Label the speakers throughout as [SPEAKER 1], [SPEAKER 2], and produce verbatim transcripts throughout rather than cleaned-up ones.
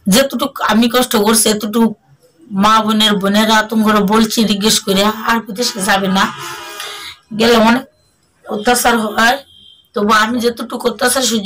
[SPEAKER 1] যেতটুক আমি কষ্ট করছি এতটুক মা বোনের বোনেরা তোমরা বলছি জিজ্ঞেস করে আর বিদেশে যাবে না, গেলে অনেক অত্যাচার হয়। তবু আমি যেতটুকু অত্যাচার সহ্য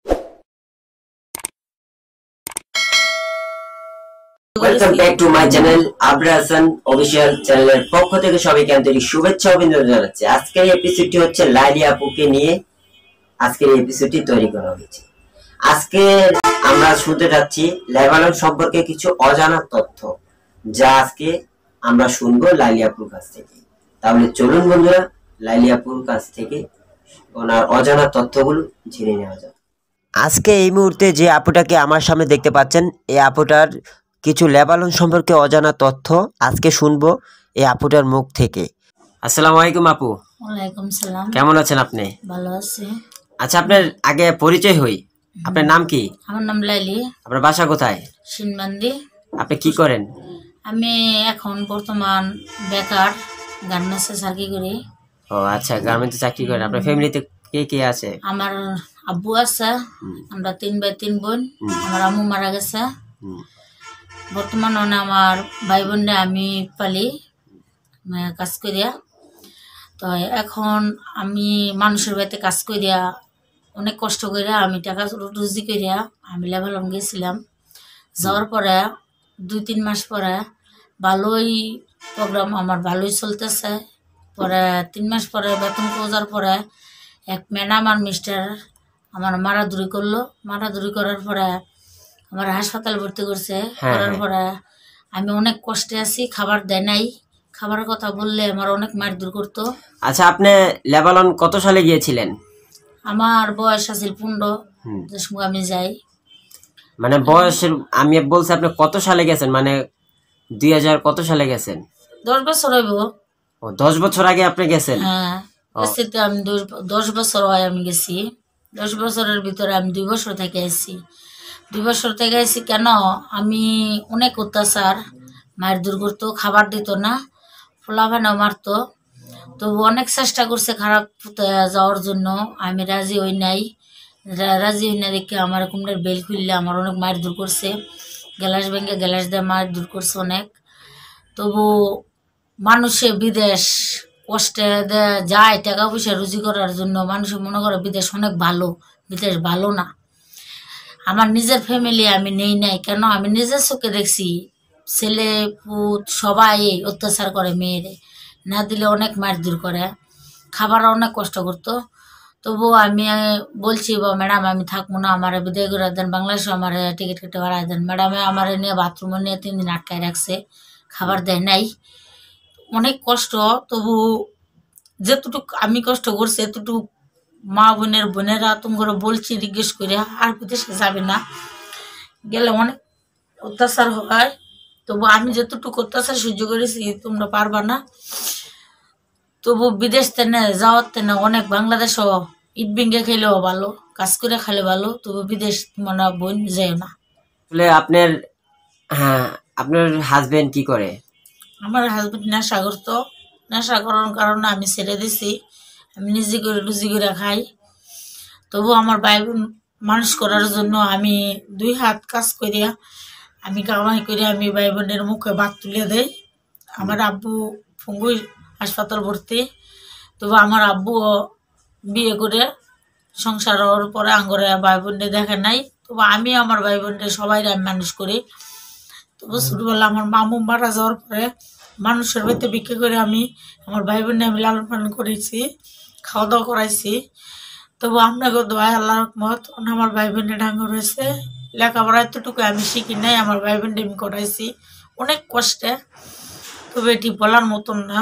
[SPEAKER 2] welcome back to my channel Abrar Hasan official চ্যানেলের পক্ষ থেকে সবাইকে আন্তরিক শুভেচ্ছা ও অভিনন্দন জানাচ্ছি। আজকের এই এপিসোডটি হচ্ছে লাইলি আপুকে নিয়ে আজকের এই এপিসোডটি তৈরি করা হয়েছে। আজকে আমরা শুনতে যাচ্ছি লেবানন সম্পর্কে কিছু অজানা তথ্য, যা আজকে আমরা শুনবো লাইলি আপুর কাছ থেকে। তাহলে চলুন বন্ধুরা লাইলি আপুর কাছ থেকে ওনার অজানা তথ্যগুলো জেনে নেওয়া যাক। আজকে এই মুহূর্তে যে আপুটাকে আমার সামনে দেখতে পাচ্ছেন, এই আপুটার কিছু লেবানন সম্পর্কে অজানা তথ্য আজকে শুনবো এই আপুটার মুখ থেকে। আসসালামু আলাইকুম আপু।
[SPEAKER 1] ওয়ালাইকুম সালাম।
[SPEAKER 2] কেমন আছেন আপনি?
[SPEAKER 1] ভালো আছি।
[SPEAKER 2] আচ্ছা, আপনার আগে পরিচয় হই, আপনার নাম কি?
[SPEAKER 1] আমার নাম লাইলি।
[SPEAKER 2] আপনার বাসা কোথায়?
[SPEAKER 1] সিনবান্দি।
[SPEAKER 2] আপনি কি করেন?
[SPEAKER 1] আমি এখন বর্তমান বেকার, গার্মেন্টসে চাকরি করি।
[SPEAKER 2] ও আচ্ছা, গার্মেন্টসে চাকরি করেন। আপনার ফ্যামিলিতে কে কে আছে?
[SPEAKER 1] আমার আব্বু আছে, আমরা তিন ভাই তিন বোন। আমার আম্মু মারা গেছে। বর্তমানে আমার ভাই বোনরা আমি পালি কাজ করিয়া। তো এখন আমি মানুষের বাড়িতে কাজ করিয়া অনেক কষ্ট করিয়া আমি টাকা রুজি করিয়া আমি লেবানন গেছিলাম। যাওয়ার পরে দুই তিন মাস পরে ভালোই প্রোগ্রাম আমার ভালোই চলতেছে। পরে তিন মাস পরে বেতন খোঁজার পরে এক ম্যাডাম আর মিস্টার আমার মারাধুরি করলো। মারাধুরি করার পরে আমার হাসপাতাল ভর্তি করছে। করার পরে আমি অনেক কষ্টে আছি, খাবার দেয় নাই। খাবারের কথা বললে আমার অনেক মারধর করতো।
[SPEAKER 2] আচ্ছা, আপনি লেবানন কত সালে গিয়েছিলেন?
[SPEAKER 1] আমার বয়স আছে পনেরো, যে সময় আমি যাই।
[SPEAKER 2] মানে বয়সের আমি বলছি আপনি কত সালে গেছেন, মানে দুই হাজার কত সালে গেছেন?
[SPEAKER 1] দশ বছর হইব।
[SPEAKER 2] ও দশ বছর আগে আপনি গেছেন?
[SPEAKER 1] হ্যাঁ, আমি দশ বছর হয় আমি গেছি। দশ বছরের ভিতরে আমি দুই বছর থেকে আসছি। দুই বছর থেকে আসছি কেন, আমি অনেক অত্যাচার, মায়ের দূর করতো, খাবার দিত না, ফোলাফানাও মারতো। তবু অনেক চেষ্টা করছে খারাপ যাওয়ার জন্য, আমি রাজি হই নাই। রাজি হই না দেখে আমার কুমড়ের বেল খুললে আমার অনেক মায়ের দূর করছে। গ্যালাস ভেঙে গ্যালাস দিয়ে মায়ের দূর করছে অনেক। তবু মানুষে বিদেশ কষ্টে যায় টাকা পয়সা রুজি করার জন্য। মানুষে মনে করে বিদেশ অনেক ভালো, বিদেশ ভালো না। আমার নিজের ফ্যামিলি আমি নেই নাই কেন, আমি নিজের চোখে দেখছি ছেলে পুত সবাই অত্যাচার করে, মেয়েরে না দিলে অনেক মারধর করে, খাবার অনেক কষ্ট করতো। তবুও আমি বলছি বা ম্যাডাম আমি থাকবো না, আমার বিদায় করে দেন, বাংলাদেশে আমার টিকিট কেটে বাড়াই দেন। ম্যাডামে আমার নিয়ে বাথরুমে নিয়ে তিন দিন আটকায় রাখছে, খাবার দেয় নাই, অনেক কষ্ট। তবু যেতটুক আমি কষ্ট করছি এতটুক মা বোনের বোনেরা তোমরা বলছি জিজ্ঞেস করে আর বিদেশে যাবে না, গেলে অনেক অত্যাচার হয়। তবু আমি যতটুকু অত্যাচার সহ্য করেছি তোমরা পারবা না। তবু বিদেশ তেনে যাওয়ার তেনে অনেক বাংলাদেশও ইট ভেঙে খেলেও ভালো, কাজ করে খেলে ভালো। তবু বিদেশ মানে বোন যায় না।
[SPEAKER 2] আপনার হ্যাঁ আপনার হাজবেন্ড কি করে?
[SPEAKER 1] আমার হাজবেন্ড নেশা করতো। নেশা করার কারণে আমি ছেড়ে দিছি। আমি নিজে করে রুজি করে খাই। তবু আমার ভাই বোন মানুষ করার জন্য আমি দুই হাত কাজ করিয়া আমি কামাই করে আমি ভাই বোনের মুখে ভাত তুলে দেই। আমার আব্বু পঙ্গু হাসপাতাল ভর্তি। তবু আমার আব্বু বিয়ে করে সংসার হওয়ার পরে আঙ্গরে ভাই বোনদের দেখে নাই। তবু আমি আমার ভাই বোনদের সবাই আমি মানুষ করি। তবু ছোটবেলা আমার মামু মারা যাওয়ার পরে মানুষের বাড়িতে বিক্রি করে আমি আমার ভাই বোনে আমি লালন পালন করেছি, খাওয়া দাওয়া করাইছি। তবু আপনাকে দোয়া আল্লাহর রহমত আমার ভাই বোনের ডাঙ্গ রয়েছে। লেখাপড়া এতটুকু আমি শিখি নাই, আমার ভাই বোনটা আমি করাইছি অনেক কষ্টে। তবে এটি বলার মতন না।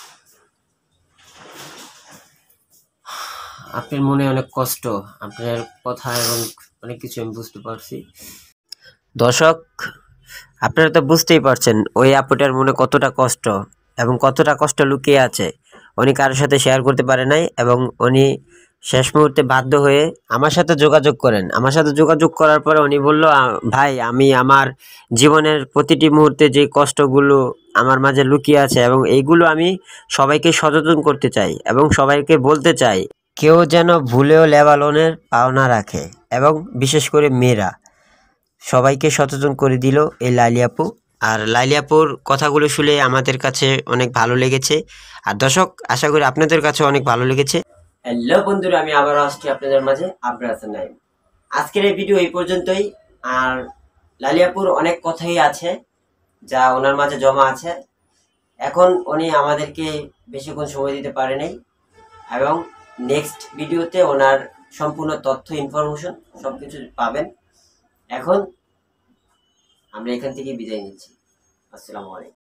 [SPEAKER 2] আপনার মনে অনেক কষ্ট, আপনার কথা এবং অনেক কিছু আমি বুঝতে পারছি। দর্শক আপনারা তো বুঝতেই পারছেন ওই আপুটার মনে কতটা কষ্ট এবং কতটা কষ্ট লুকিয়ে আছে। উনি কারোর সাথে শেয়ার করতে পারে নাই এবং উনি শেষ মুহূর্তে বাধ্য হয়ে আমার সাথে যোগাযোগ করেন। আমার সাথে যোগাযোগ করার পরে উনি বলল, ভাই আমি আমার জীবনের প্রতিটি মুহূর্তে যে কষ্টগুলো আমার মাঝে লুকিয়ে আছে এবং এইগুলো আমি সবাইকে সচেতন করতে চাই এবং সবাইকে বলতে চাই কেউ যেন ভুলেও লেবাননের পাওনা রাখে, এবং বিশেষ করে মেয়েরা সবাইকে সচেতন করে দিল এই লাইলি আপু। আর লাইলি আপুর কথাগুলো শুনে আমাদের কাছে অনেক ভালো লেগেছে, আর দর্শক আশা করি আপনাদের কাছে অনেক ভালো লেগেছে। হ্যালো বন্ধুরা, আমি আবারও আসছি আপনাদের মাঝে, আবরার হাসান নাইম। আজকের এই ভিডিও এই পর্যন্তই। আর লাইলি আপুর অনেক কথাই আছে যা ওনার মাঝে জমা আছে। এখন উনি আমাদেরকে বেশিক্ষণ সময় দিতে পারে নাই, এবং নেক্সট ভিডিওতে ওনার সম্পূর্ণ তথ্য ইনফরমেশন সবকিছু পাবেন। এখন আমরা এখান থেকে বিদায় নিচ্ছি। আসসালামু আলাইকুম।